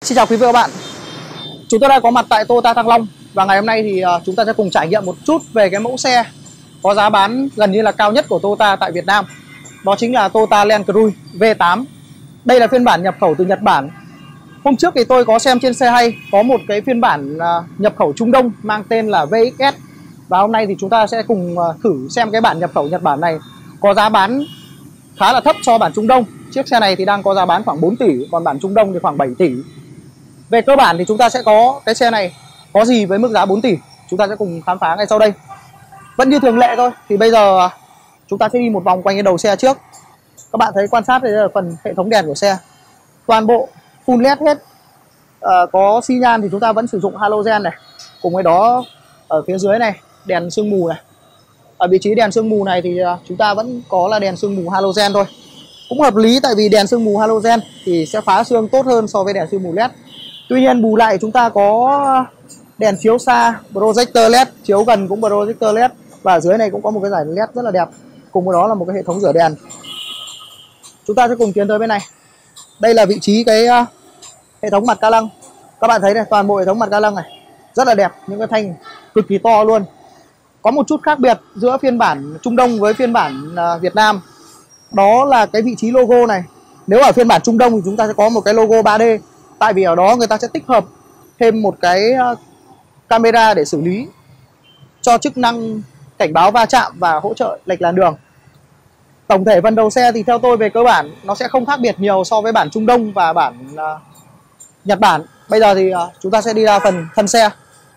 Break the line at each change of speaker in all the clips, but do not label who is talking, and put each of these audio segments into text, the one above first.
Xin chào quý vị và các bạn. Chúng tôi đã có mặt tại Toyota Thăng Long và ngày hôm nay thì chúng ta sẽ cùng trải nghiệm một chút về cái mẫu xe có giá bán gần như là cao nhất của Toyota tại Việt Nam. Đó chính là Toyota Land Cruise V8. Đây là phiên bản nhập khẩu từ Nhật Bản. Hôm trước thì tôi có xem trên xe hay có một cái phiên bản nhập khẩu Trung Đông mang tên là VXS. Và hôm nay thì chúng ta sẽ cùng thử xem cái bản nhập khẩu Nhật Bản này có giá bán khá là thấp so với bản Trung Đông. Chiếc xe này thì đang có giá bán khoảng 4 tỷ, còn bản Trung Đông thì khoảng 7 tỷ. Về cơ bản thì chúng ta sẽ có cái xe này có gì với mức giá 4 tỷ. Chúng ta sẽ cùng khám phá ngay sau đây. Vẫn như thường lệ thôi. Thì bây giờ chúng ta sẽ đi một vòng quanh cái đầu xe trước. Các bạn thấy quan sát đây là phần hệ thống đèn của xe. Toàn bộ full LED hết. Có xi nhan thì chúng ta vẫn sử dụng halogen này. Cùng với đó ở phía dưới này đèn sương mù này. Ở vị trí đèn sương mù này thì chúng ta vẫn có là đèn sương mù halogen thôi. Cũng hợp lý tại vì đèn sương mù halogen thì sẽ phá sương tốt hơn so với đèn sương mù LED. Tuy nhiên bù lại chúng ta có đèn chiếu xa, projector LED, chiếu gần cũng projector LED. Và ở dưới này cũng có một cái dải LED rất là đẹp. Cùng với đó là một cái hệ thống rửa đèn. Chúng ta sẽ cùng tiến tới bên này. Đây là vị trí cái hệ thống mặt ca lăng. Các bạn thấy này, toàn bộ hệ thống mặt ca lăng này rất là đẹp, những cái thanh cực kỳ to luôn. Có một chút khác biệt giữa phiên bản Trung Đông với phiên bản Việt Nam. Đó là cái vị trí logo này. Nếu ở phiên bản Trung Đông thì chúng ta sẽ có một cái logo 3D. Tại vì ở đó người ta sẽ tích hợp thêm một cái camera để xử lý cho chức năng cảnh báo va chạm và hỗ trợ lệch làn đường. Tổng thể phần đầu xe thì theo tôi về cơ bản nó sẽ không khác biệt nhiều so với bản Trung Đông và bản Nhật Bản. Bây giờ thì chúng ta sẽ đi ra phần thân xe.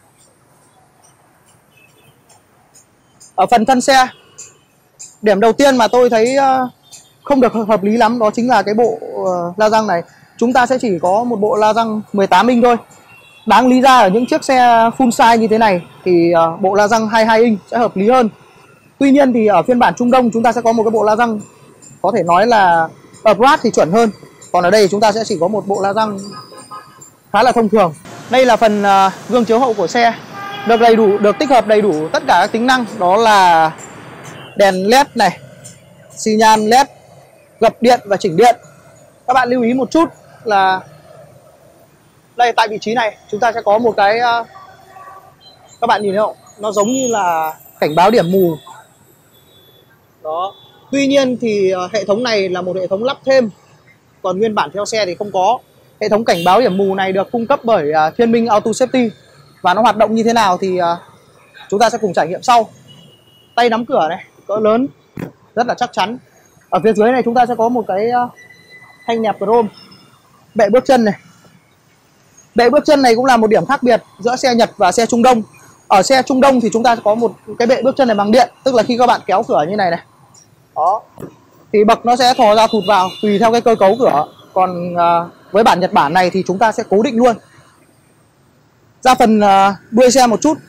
Ở phần thân xe, điểm đầu tiên mà tôi thấy không được hợp lý lắm đó chính là cái bộ la răng này. Chúng ta sẽ chỉ có một bộ la răng 18 inch thôi. Đáng lý ra ở những chiếc xe full size như thế này thì bộ la răng 22 inch sẽ hợp lý hơn. Tuy nhiên thì ở phiên bản Trung Đông chúng ta sẽ có một cái bộ la răng có thể nói là upright thì chuẩn hơn. Còn ở đây chúng ta sẽ chỉ có một bộ la răng khá là thông thường. Đây là phần gương chiếu hậu của xe. Được tích hợp đầy đủ tất cả các tính năng. Đó là đèn LED này, xi nhan LED, gập điện và chỉnh điện. Các bạn lưu ý một chút là đây tại vị trí này chúng ta sẽ có một cái các bạn nhìn thấy không? Nó giống như là cảnh báo điểm mù. Đó. Tuy nhiên thì hệ thống này là một hệ thống lắp thêm. Còn nguyên bản theo xe thì không có. Hệ thống cảnh báo điểm mù này được cung cấp bởi Thiên Minh Auto Safety. Và nó hoạt động như thế nào thì chúng ta sẽ cùng trải nghiệm sau. Tay nắm cửa này, cỡ lớn, rất là chắc chắn. Ở phía dưới này chúng ta sẽ có một cái thanh nẹp chrome. Bệ bước chân này. Bệ bước chân này cũng là một điểm khác biệt giữa xe Nhật và xe Trung Đông. Ở xe Trung Đông thì chúng ta sẽ có một cái bệ bước chân này bằng điện. Tức là khi các bạn kéo cửa như này này, đó, thì bậc nó sẽ thò ra thụt vào tùy theo cái cơ cấu cửa. Còn với bản Nhật Bản này thì chúng ta sẽ cố định luôn. Ra phần đuôi xe một chút.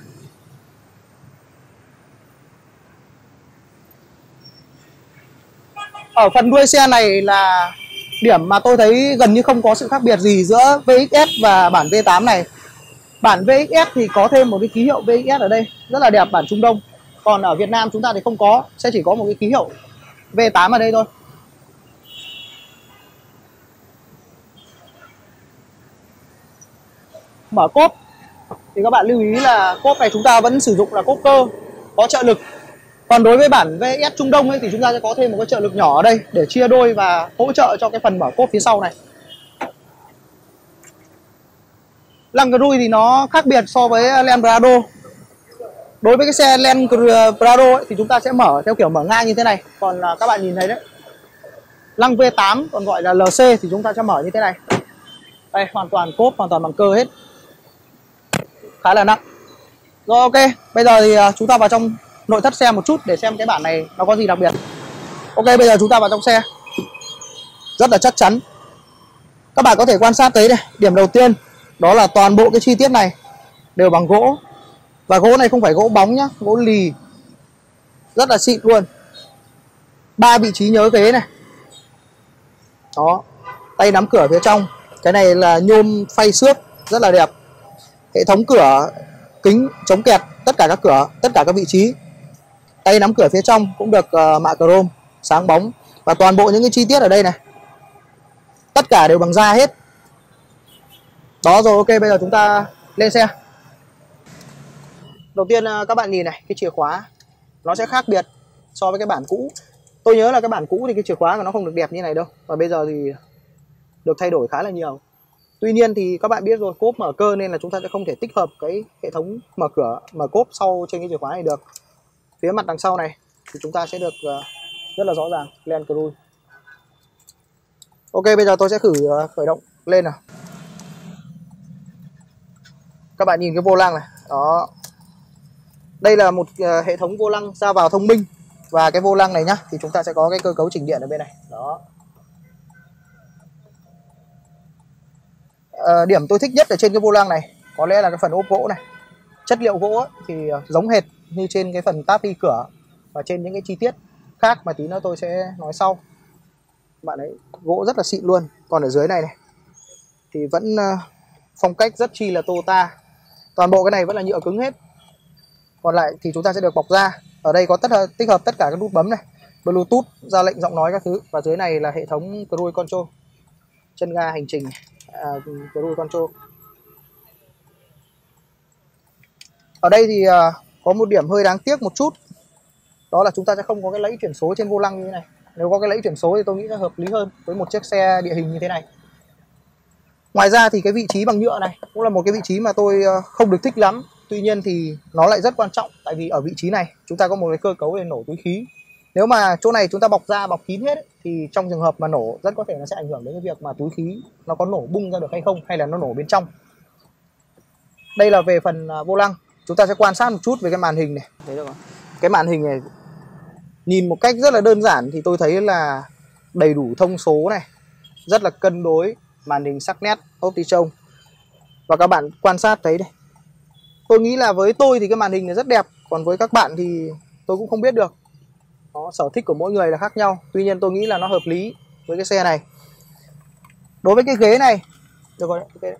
Ở phần đuôi xe này là điểm mà tôi thấy gần như không có sự khác biệt gì giữa VXS và bản V8 này. Bản VXS thì có thêm một cái ký hiệu VXS ở đây, rất là đẹp, bản Trung Đông. Còn ở Việt Nam chúng ta thì không có, sẽ chỉ có một cái ký hiệu V8 ở đây thôi. Mở cốp thì các bạn lưu ý là cốp này chúng ta vẫn sử dụng là cốp cơ, có trợ lực. Còn đối với bản VS Trung Đông ấy, thì chúng ta sẽ có thêm một cái trợ lực nhỏ ở đây để chia đôi và hỗ trợ cho cái phần mở cốp phía sau này. Land Cruise thì nó khác biệt so với Land Prado. Đối với cái xe Land Prado ấy, thì chúng ta sẽ mở theo kiểu mở ngang như thế này. Còn các bạn nhìn thấy đấy, Land V8 còn gọi là LC thì chúng ta sẽ mở như thế này. Đây, hoàn toàn cốp, hoàn toàn bằng cơ hết. Khá là nặng. Rồi ok, bây giờ thì chúng ta vào trong nội thất xe một chút để xem cái bản này nó có gì đặc biệt. Ok, bây giờ chúng ta vào trong xe. Rất là chắc chắn. Các bạn có thể quan sát thấy đây, điểm đầu tiên đó là toàn bộ cái chi tiết này đều bằng gỗ. Và gỗ này không phải gỗ bóng nhá, gỗ lì. Rất là xịn luôn. 3 vị trí nhớ ghế này. Đó, tay nắm cửa phía trong. Cái này là nhôm phay xước, rất là đẹp. Hệ thống cửa kính chống kẹt tất cả các cửa, tất cả các vị trí. Tay nắm cửa phía trong cũng được mạ chrome sáng bóng. Và toàn bộ những cái chi tiết ở đây này tất cả đều bằng da hết. Đó rồi, ok, bây giờ chúng ta lên xe. Đầu tiên các bạn nhìn này, cái chìa khóa nó sẽ khác biệt so với cái bản cũ. Tôi nhớ là cái bản cũ thì cái chìa khóa của nó không được đẹp như này đâu, và bây giờ thì được thay đổi khá là nhiều. Tuy nhiên thì các bạn biết rồi, cốp mở cơ nên là chúng ta sẽ không thể tích hợp cái hệ thống mở cửa, mở cốp sau trên cái chìa khóa này được. Phía mặt đằng sau này thì chúng ta sẽ được rất là rõ ràng Land Cruise. Ok, bây giờ tôi sẽ khởi động lên nào. Các bạn nhìn cái vô lăng này, đó. Đây là một hệ thống vô lăng ra vào thông minh. Và cái vô lăng này nhá, thì chúng ta sẽ có cái cơ cấu chỉnh điện ở bên này. Đó. Điểm tôi thích nhất ở trên cái vô lăng này có lẽ là cái phần ốp gỗ này. Chất liệu gỗ ấy, thì giống hệt như trên cái phần táp đi cửa và trên những cái chi tiết khác mà tí nữa tôi sẽ nói sau. Bạn ấy gỗ rất là xịn luôn. Còn ở dưới này này thì vẫn phong cách rất chi là Toyota. Toàn bộ cái này vẫn là nhựa cứng hết. Còn lại thì chúng ta sẽ được bọc da. Ở đây có tích hợp tất cả các nút bấm này, Bluetooth, ra lệnh giọng nói các thứ. Và dưới này là hệ thống Cruise Control, chân ga hành trình, Cruise Control. Ở đây thì có một điểm hơi đáng tiếc một chút. Đó là chúng ta sẽ không có cái lẫy chuyển số trên vô lăng như thế này. Nếu có cái lẫy chuyển số thì tôi nghĩ là hợp lý hơn với một chiếc xe địa hình như thế này. Ngoài ra thì cái vị trí bằng nhựa này cũng là một cái vị trí mà tôi không được thích lắm. Tuy nhiên thì nó lại rất quan trọng. Tại vì ở vị trí này chúng ta có một cái cơ cấu để nổ túi khí. Nếu mà chỗ này chúng ta bọc da, bọc kín hết ấy, thì trong trường hợp mà nổ rất có thể nó sẽ ảnh hưởng đến cái việc mà túi khí nó có nổ bung ra được hay không, hay là nó nổ bên trong. Đây là về phần vô lăng. Chúng ta sẽ quan sát một chút về cái màn hình này. Thấy được không? Cái màn hình này nhìn một cách rất là đơn giản thì tôi thấy là đầy đủ thông số này, rất là cân đối, màn hình sắc nét, Optitron. Và các bạn quan sát thấy đây. Tôi nghĩ là với tôi thì cái màn hình này rất đẹp, còn với các bạn thì tôi cũng không biết được. Nó sở thích của mỗi người là khác nhau. Tuy nhiên tôi nghĩ là nó hợp lý với cái xe này. Đối với cái ghế này, được rồi, okay.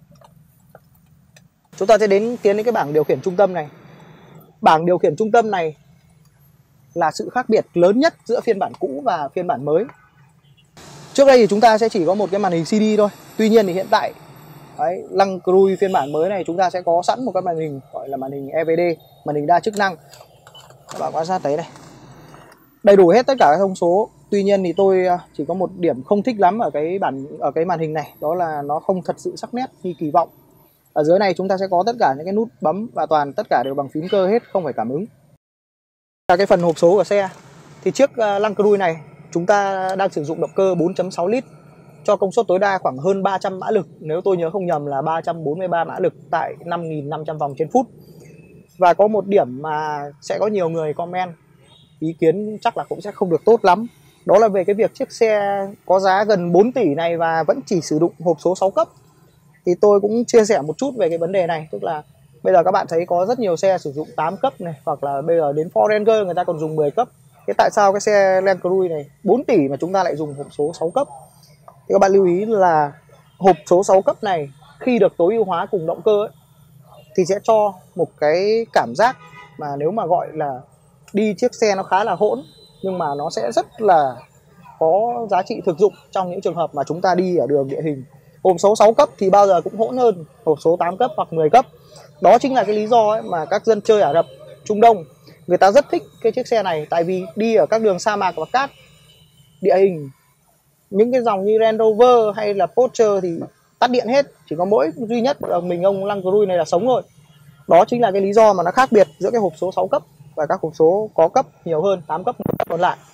Chúng ta sẽ tiến đến cái bảng điều khiển trung tâm này. Bảng điều khiển trung tâm này là sự khác biệt lớn nhất giữa phiên bản cũ và phiên bản mới. Trước đây thì chúng ta sẽ chỉ có một cái màn hình CD thôi. Tuy nhiên thì hiện tại đấy, Land Cruise phiên bản mới này chúng ta sẽ có sẵn một cái màn hình gọi là màn hình EVD, màn hình đa chức năng. Các bạn quan sát thấy này, đầy đủ hết tất cả các thông số. Tuy nhiên thì tôi chỉ có một điểm không thích lắm ở cái màn hình này, đó là nó không thật sự sắc nét như kỳ vọng. Ở dưới này chúng ta sẽ có tất cả những cái nút bấm và tất cả đều bằng phím cơ hết, không phải cảm ứng. Là cái phần hộp số của xe thì chiếc Land Cruise này chúng ta đang sử dụng động cơ 4.6 lít cho công suất tối đa khoảng hơn 300 mã lực. Nếu tôi nhớ không nhầm là 343 mã lực tại 5.500 vòng trên phút. Và có một điểm mà sẽ có nhiều người comment ý kiến chắc là cũng sẽ không được tốt lắm. Đó là về cái việc chiếc xe có giá gần 4 tỷ này và vẫn chỉ sử dụng hộp số 6 cấp. Thì tôi cũng chia sẻ một chút về cái vấn đề này. Tức là bây giờ các bạn thấy có rất nhiều xe sử dụng 8 cấp này, hoặc là bây giờ đến Ford Ranger người ta còn dùng 10 cấp. Thế tại sao cái xe Land Cruise này 4 tỷ mà chúng ta lại dùng hộp số 6 cấp? Thì các bạn lưu ý là hộp số 6 cấp này khi được tối ưu hóa cùng động cơ ấy, thì sẽ cho một cái cảm giác mà nếu mà gọi là đi chiếc xe nó khá là hỗn, nhưng mà nó sẽ rất là có giá trị thực dụng trong những trường hợp mà chúng ta đi ở đường địa hình. Hộp số 6 cấp thì bao giờ cũng hỗn hơn hộp số 8 cấp hoặc 10 cấp. Đó chính là cái lý do ấy mà các dân chơi Ả Rập, Trung Đông người ta rất thích cái chiếc xe này. Tại vì đi ở các đường sa mạc và cát địa hình, những cái dòng như Range Rover hay là Porsche thì tắt điện hết. Chỉ có mỗi duy nhất là mình ông Land Cruise này là sống thôi. Đó chính là cái lý do mà nó khác biệt giữa cái hộp số 6 cấp và các hộp số có cấp nhiều hơn, 8 cấp, 10 cấp còn lại.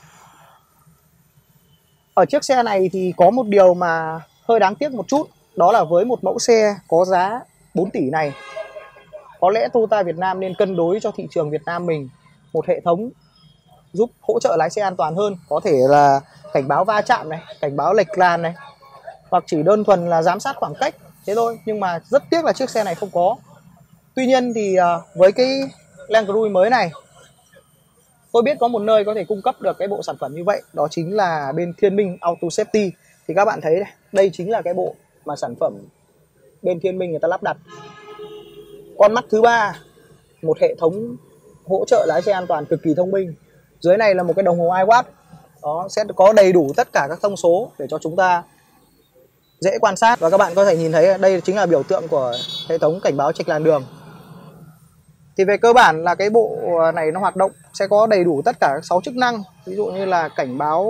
Ở chiếc xe này thì có một điều mà hơi đáng tiếc một chút. Đó là với một mẫu xe có giá 4 tỷ này, có lẽ Toyota Việt Nam nên cân đối cho thị trường Việt Nam mình một hệ thống giúp hỗ trợ lái xe an toàn hơn. Có thể là cảnh báo va chạm này, cảnh báo lệch làn này, hoặc chỉ đơn thuần là giám sát khoảng cách, thế thôi. Nhưng mà rất tiếc là chiếc xe này không có. Tuy nhiên thì với cái Land Cruise mới này, tôi biết có một nơi có thể cung cấp được cái bộ sản phẩm như vậy. Đó chính là bên Thiên Minh Auto Safety. Thì các bạn thấy đây, đây chính là cái bộ mà sản phẩm bên Thiên Minh người ta lắp đặt. Con mắt thứ ba, một hệ thống hỗ trợ lái xe an toàn cực kỳ thông minh. Dưới này là một cái đồng hồ iWatch. Đó sẽ có đầy đủ tất cả các thông số để cho chúng ta dễ quan sát. Và các bạn có thể nhìn thấy đây chính là biểu tượng của hệ thống cảnh báo chệch làn đường. Thì về cơ bản là cái bộ này nó hoạt động sẽ có đầy đủ tất cả các 6 chức năng. Ví dụ như là cảnh báo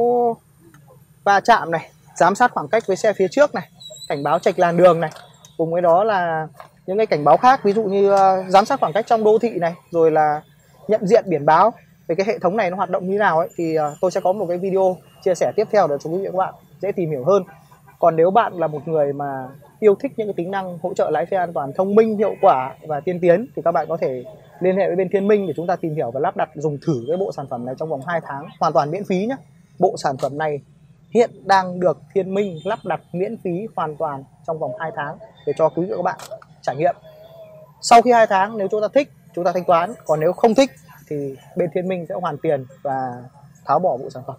va chạm này, giám sát khoảng cách với xe phía trước này, cảnh báo chệch làn đường này. Cùng với đó là những cái cảnh báo khác, ví dụ như giám sát khoảng cách trong đô thị này, rồi là nhận diện biển báo. Về cái hệ thống này nó hoạt động như nào ấy thì tôi sẽ có một cái video chia sẻ tiếp theo để cho quý vị và các bạn dễ tìm hiểu hơn. Còn nếu bạn là một người mà yêu thích những cái tính năng hỗ trợ lái xe an toàn, thông minh, hiệu quả và tiên tiến thì các bạn có thể liên hệ với bên Thiên Minh để chúng ta tìm hiểu và lắp đặt dùng thử cái bộ sản phẩm này trong vòng 2 tháng hoàn toàn miễn phí nhé. Bộ sản phẩm này hiện đang được Thiên Minh lắp đặt miễn phí hoàn toàn trong vòng 2 tháng để cho quý vị và các bạn trải nghiệm. Sau khi 2 tháng nếu chúng ta thích chúng ta thanh toán, còn nếu không thích thì bên Thiên Minh sẽ hoàn tiền và tháo bỏ bộ sản phẩm.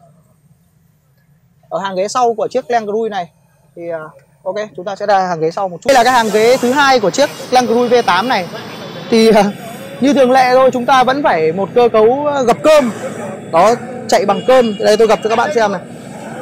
Ở hàng ghế sau của chiếc Land Cruise này thì ok, chúng ta sẽ ra hàng ghế sau một chút. Đây là cái hàng ghế thứ hai của chiếc Land Cruise V8 này. Thì như thường lệ thôi, chúng ta vẫn phải một cơ cấu gập cơm. Đó, chạy bằng cơm. Đây tôi gập cho các bạn xem này.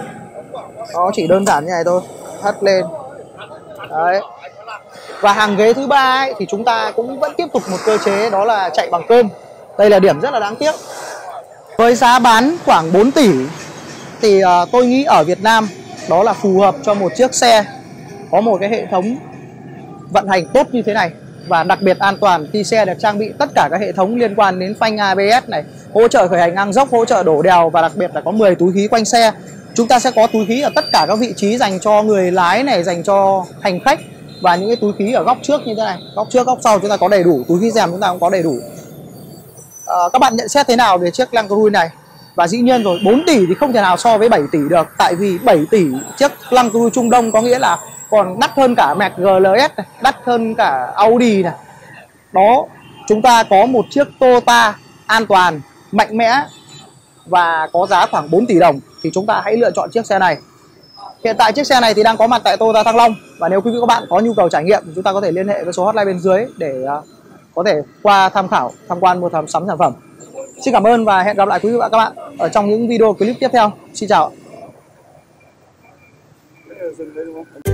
Đó, chỉ đơn giản như này thôi, hất lên. Đấy. Và hàng ghế thứ ba ấy, thì chúng ta cũng vẫn tiếp tục một cơ chế, đó là chạy bằng cơm. Đây là điểm rất là đáng tiếc. Với giá bán khoảng 4 tỷ thì tôi nghĩ ở Việt Nam đó là phù hợp cho một chiếc xe có một cái hệ thống vận hành tốt như thế này. Và đặc biệt an toàn khi xe được trang bị tất cả các hệ thống liên quan đến phanh ABS này, hỗ trợ khởi hành ngang dốc, hỗ trợ đổ đèo, và đặc biệt là có 10 túi khí quanh xe. Chúng ta sẽ có túi khí ở tất cả các vị trí dành cho người lái này, dành cho hành khách, và những cái túi khí ở góc trước như thế này, góc trước, góc sau chúng ta có đầy đủ, túi khí rèm chúng ta cũng có đầy đủ. Các bạn nhận xét thế nào về chiếc Land Cruise này? Và dĩ nhiên rồi, 4 tỷ thì không thể nào so với 7 tỷ được, tại vì 7 tỷ chiếc Land Cruise Trung Đông có nghĩa là còn đắt hơn cả Merc GLS này, đắt hơn cả Audi này. Đó, chúng ta có một chiếc Toyota an toàn, mạnh mẽ và có giá khoảng 4 tỷ đồng thì chúng ta hãy lựa chọn chiếc xe này. Hiện tại chiếc xe này thì đang có mặt tại Toyota Thăng Long, và nếu quý vị các bạn có nhu cầu trải nghiệm thì chúng ta có thể liên hệ với số hotline bên dưới để có thể qua tham khảo, tham quan, mua sắm sản phẩm. Xin cảm ơn và hẹn gặp lại quý vị và các bạn ở trong những video clip tiếp theo. Xin chào.